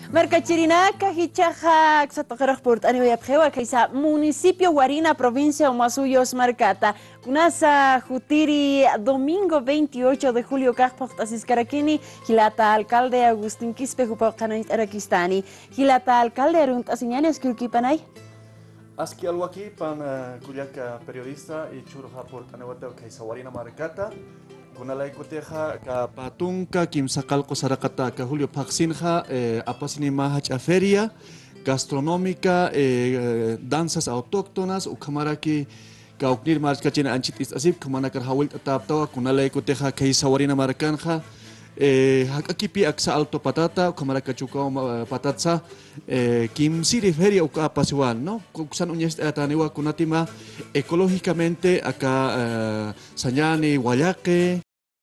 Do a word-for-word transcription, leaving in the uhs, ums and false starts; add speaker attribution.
Speaker 1: Marcachirinaca, Hichaja, Xatojeraj Port, Anibayapjewa, Kaisa, Municipio Guarina, Provincia Huamasuyos, Marcata, Kunasa, Jutiri, domingo veintiocho de julio, Kajpoktasis Karakini, Gilata, alcalde Agustín Quispe, Jupakanait Arakistani, Gilata, alcalde Arunt Asiñanes, Kirkipanay.
Speaker 2: Aski alwaki pan kuliaka periodista y churja por Anewata Kaisa Guarina Marcata. Kunalay koteja ka patunka kim sakalko sarakata ka Julio Paksinja eh, apasini mahach a feria gastronómica eh, danzas autóctonas u kamaraki ka uknir markachina anchit is asip kamana kar hawil tataptawa kunalay koteja Kaisa Guarina Marcanja eh, hakakipi aksa alto patata kamaraka chukao patatsa eh, kim siri feria uka apasiwan no kusan unyes ataniwa kunatima ecológicamente acá eh, Sañani Guayaque